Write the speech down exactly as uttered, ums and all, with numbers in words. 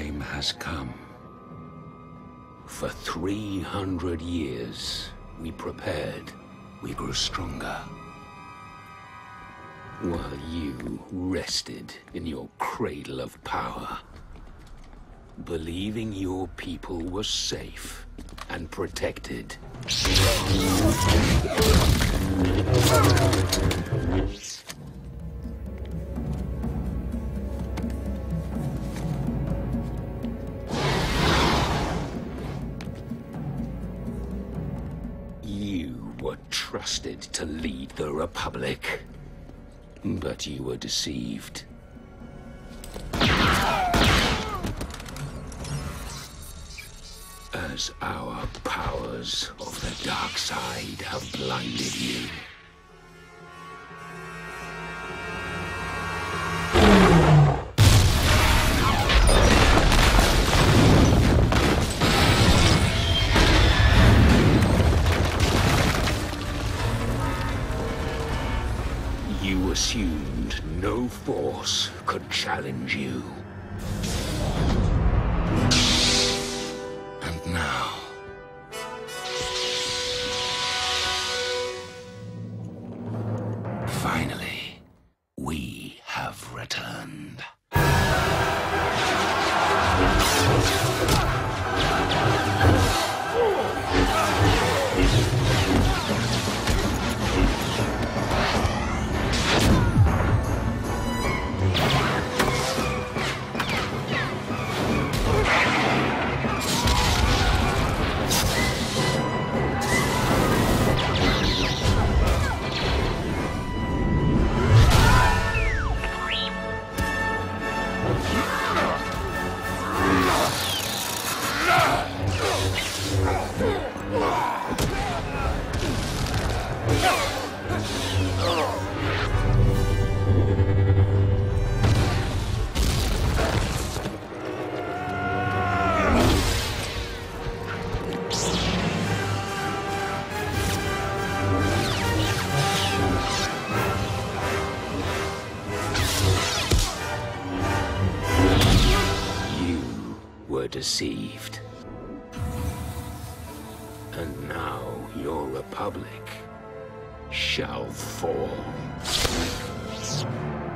time has come. For three hundred years, we prepared, we grew stronger. While you rested in your cradle of power, believing your people were safe and protected. You were trusted to lead the Republic, but you were deceived. As our powers of the dark side have blinded you. You assumed no force could challenge you. And now... finally, we have returned. Deceived. And now your Republic shall fall.